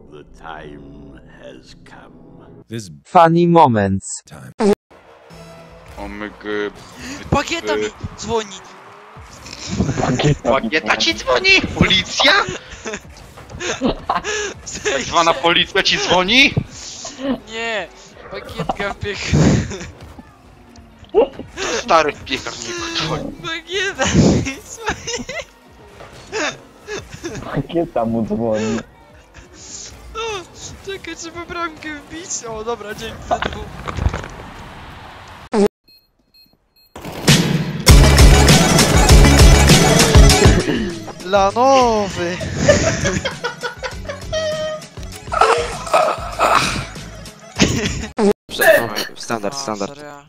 The time has come. This Funny moments. time. Omyg... Bagieta mi dzwoni! Bagieta ci dzwoni! Policja? Tak zwana policja ci dzwoni? Nie! Bagietka w piek... Stary w piekarniku dzwoni. Bagieta mi dzwoni! Bagieta mu dzwoni. O, czekaj, trzeba bramkę wbić. O, dobra, dzięki za dwóch. Lanowy! Standard, standard. Serio?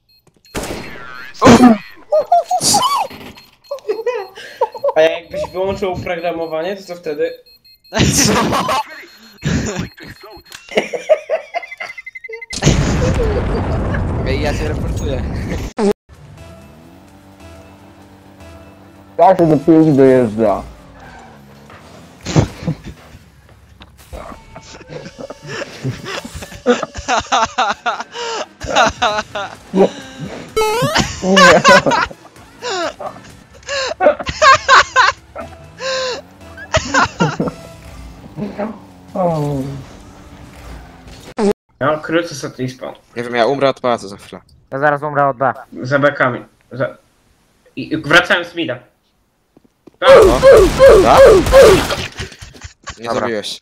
A jakbyś wyłączył oprogramowanie, to co wtedy? Ej, ja cię reportuję. Jak się do 5 dojeżdża? Nie. Ja mam krótko sobie spawn. Nie wiem, ja umrę od pałacu za chwilę. Ja zaraz umrę od B. Za bekami. I wracałem z mida. Tak? Nie zabiłeś.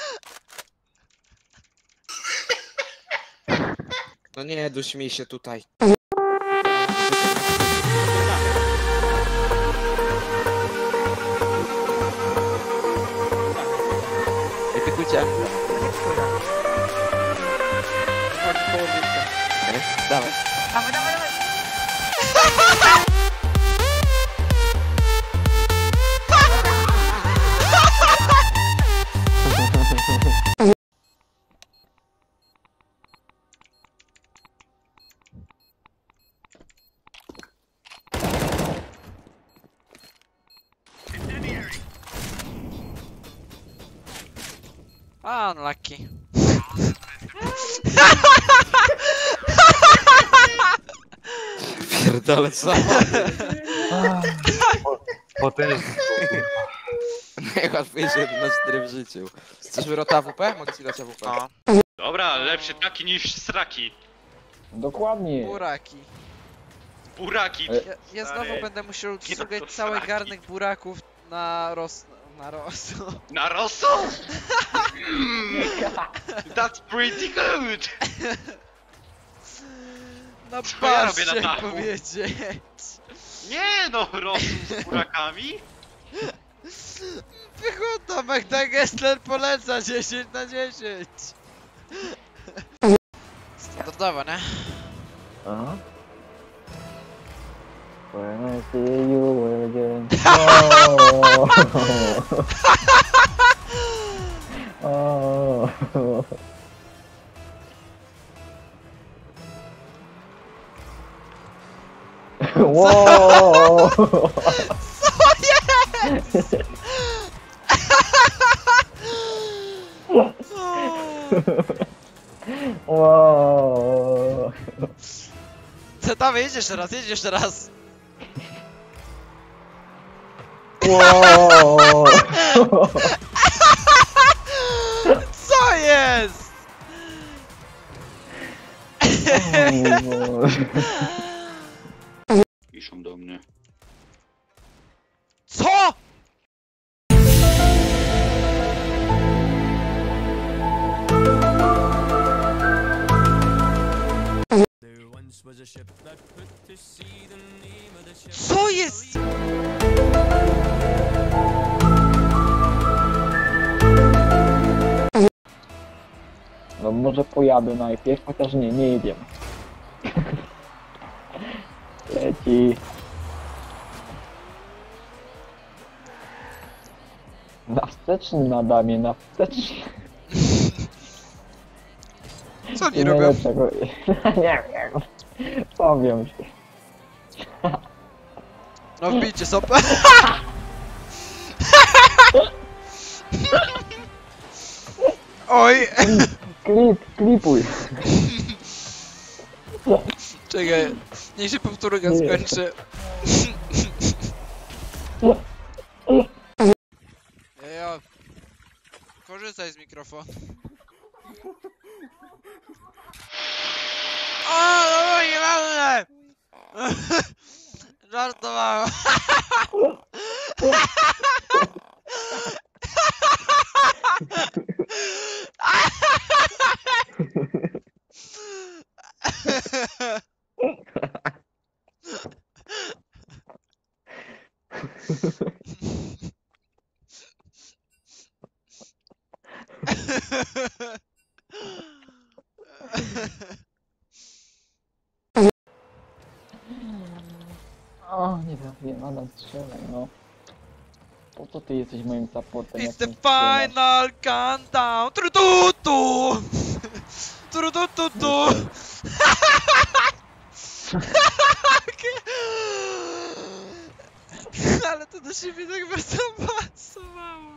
No nie, duś mi się tutaj. Ej, pikujcie. Dawaj. Unlucky. Pierdolę Potężny. Najłatwiejszy 1-4 w życiu. Chcesz wyrota AWP? Mogę ci dać AWP. No. Dobra, lepszy taki niż sraki. Dokładnie. Buraki. Buraki. Ja znowu będę musiał szukać cały garnek buraków na Na rosół? That's pretty good! Na Co ja robię na paście dachu? powiedzieć. Nie no, rosół z burakami? Pychota, Magda Gessler poleca 10/10. Standardowo, nie? Aha. When I see you again. Oh. Oh. Wow. Co jest? Wow. Co tam, jedź jeszcze raz, jedź jeszcze raz. Wow. Co jest? Piszą do mnie. Co? Co jest? No może pojadę najpierw, chociaż nie jedziemy. Leci. Na wsteczny nadamie, na wsteczny. Co oni robią? Nie wiem. Powiem się. No wbijcie sobie. Oj! Klipuj. Czekaj, niech się powtórka Nie. skończy. Ejo, korzystaj z mikrofonu. O, dobra, nieważne! Żartowałem. O, nie wiem, Adam strzelaj, no. Po co ty jesteś moim supportem? It's jak the nie strzelasz? final countdown! Trututu! Trutututu! Ale to do siebie tak bardzo pasowało.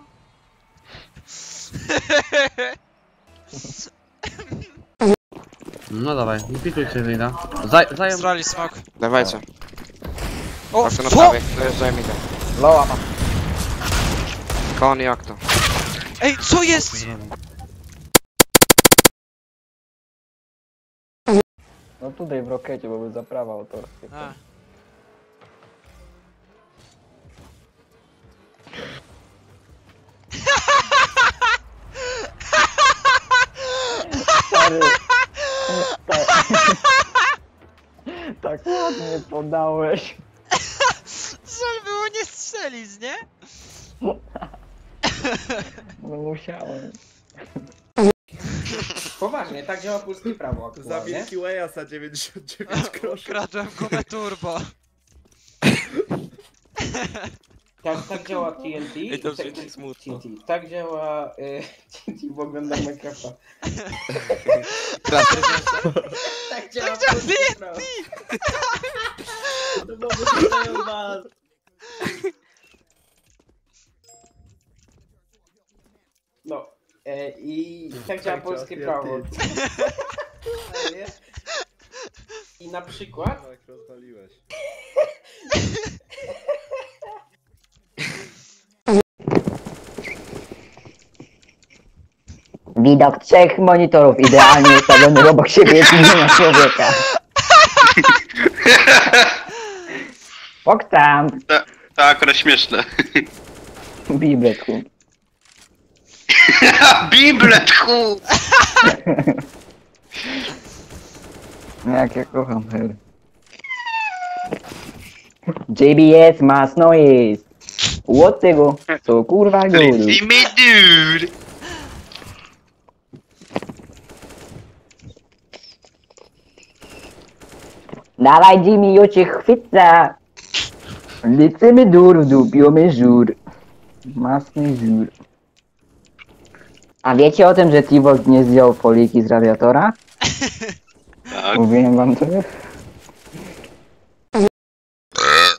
No dawaj, nie pikuj się wyjda. Zajął. Zrali smok. Dawajcie. O, Okno na co? prawej, dojeżdżaj mi to. Loa ma. Kon i okno. Ej, co jest? No tutaj w rokecie, bo był zaprawa autorskie. A. Stary. Tak ładnie podałeś. Żal było nie strzelić, nie? No musiałem. Poważnie, tak działa polskie prawo aktualnie. Way'a za 99 groszy. Ukradłem gumę turbo. Tak działa TNT. Ej, to brzmi smutno. TNT. Tak działa TNT, bo oglądam Minecrafta. Tak działa polskie prawo. To było wyglądają was. No. I tak działa polskie prawo. I na przykład Tak, rozwaliłeś. Widok 3 monitorów idealnie ustawionych obok siebie i nie ma człowieka. Poktam! To akurat śmieszne. Bibletku. Biblet, chu! Jak ja kocham her. JBS mass noise. Od tego, co kurwa góry. Let's me dude! Dawaj Jimmy, jo cię chwyca. Lecimy dur w dupiony żur. Masny żur. A wiecie o tym, że T-Bolt nie zdjął foliki z radiatora? Tak. Mówiłem wam to?